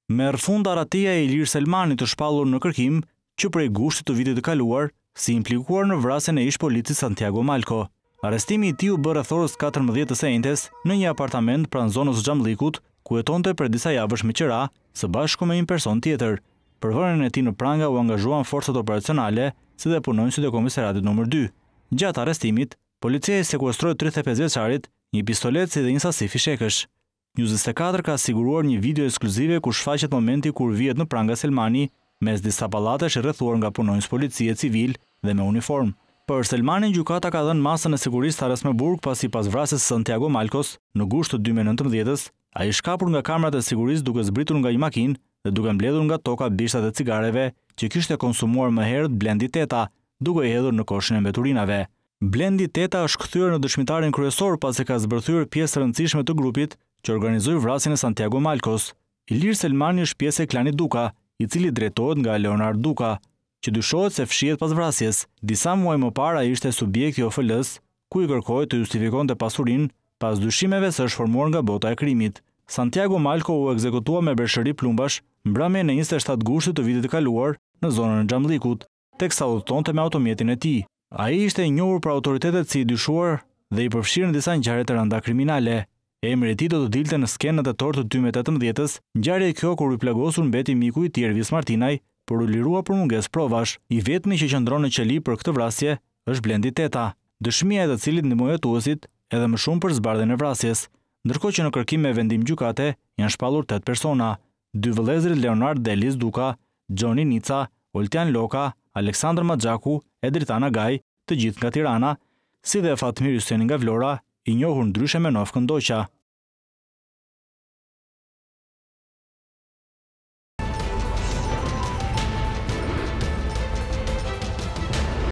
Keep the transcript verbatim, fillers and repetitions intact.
Merr fund aratia e Ilir Selmanit të shpallur në kërkim që prej gushtit të vitit të kaluar si implikuar në vrasjen e ish politit Santiago Malko. Arrestimi i tij u bë rreth orës katërmbëdhjetë të sejntes në një apartament pranë zonës Xhamllikut, ku jetonte për disa javësh me qira, së bashku me një person tjetër. Për vënien e tij në pranga u angazhuan forcat operacionale, si dhe punonjësit e komisariatit numër dy. Gjatë arrestimit, policia i sekuestroi tridhjetë e pesë vjeçarit një pistolet si dhe një sasi fishekësh. News njëzet e katër ka siguruar një video ekskluzive ku shfaqet momenti kur vihet në pranga Selmani mes disa pallatesh i rrethuar nga punonjës policie civil dhe me uniform. Për Selmanin gjykata ka dhënë masën e sigurisë Harrisburg pasi pas vrasjes së Santiago Malkos në gusht të dy mijë e nëntëmbëdhjetës, ai shkapur nga kamerat e sigurisë duke zbritur nga një makinë dhe duke mbledhur nga toka bishtat e cigareve që kishte konsumuar më herët Blendi Teta, duke i hedhur në koshin e mbeturinave. Blendi Teta është kthyer në dëshmitarin kryesor pasi ka zbërthyer pjesë rëndësishme të grupit që organizoi vrasjen e Santiago Malkos. Ilir Selmani është pjesë e klanit Duka, i cili drejtohet nga Leonard Duka, që dyshohet se fshihet pas vrasjes. Disa muaj më parë ai ishte subjekti i O F L-s, ku i kërkoi të justifikonte pasurinë pas dyshimeve se është formuar nga bota e krimit. Santiago Malko u ekzekutua me breshëri plumbash mbrëmjen e njëzet e shtatë gushtit të vitit të kaluar në zonën e Xhamllikut, teksa udhëtonte me automjetin e tij. Ai ishte i njohur për autoritetet si i dyshuar dhe i përfshirë në disa ngjarje të rënda kriminale. Emri i tij do të dilte në skenën e torë të dy mijë e tetëmbëdhjetës, ngjarje kjo kur i plagosur mbeti miku i tij Ervis Martinaj, por u lirua për mungesë provash. I vetmi që qëndron në qeli për këtë vrasje është Blendi Teta, dëshmia e të cilit ndihmoi hetuesit edhe më shumë për zbardhjen e vrasjes, ndërkohë që në kërkim me vendim gjykate janë shpallur tetë persona: dy vëllezërit Leonard dhe Eliz Duka, Gjoni Nica, Oltian Loka, Aleksandr Maxhaku e Dritana Gaj, të gjithë nga Tirana, si dhe Fatmir Hyseni nga Vlora, i njohur ndryshe me Nov Këndoqa.